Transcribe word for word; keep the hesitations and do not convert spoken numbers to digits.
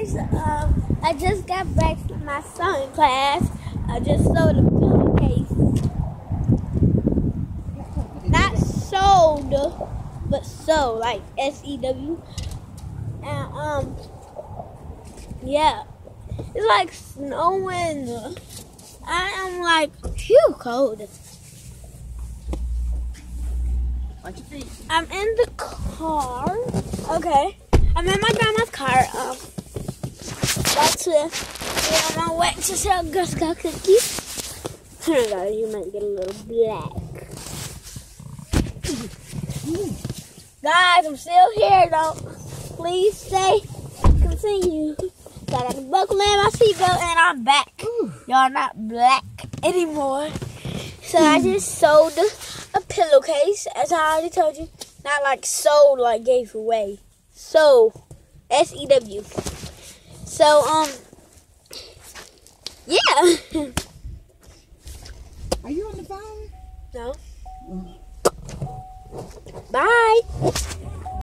guys, um, I just got back from my sewing class. I just sewed a pillowcase. Not sewed, but sew, like S E W. And, um, yeah. It's like snowing. I am like, phew, cold. What you think? I'm in the car. Okay. I'm in my grandma's car. Um, about to be on my way to sell Girl Scout cookies. Oh my God, you might get a little black. Guys, I'm still here though. Please stay. Continue. Got to buckle in my seatbelt and I'm back. Y'all not black anymore. So I just sold a pillowcase, as I already told you. Not like sold, like gave away. So, S E W. So, um, yeah. Are you on the phone? No. Mm. Bye.